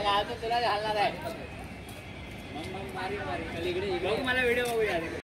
मग आता तुला घालणार आहे. मग मारी मारी इकडे मला व्हिडिओ बघूया.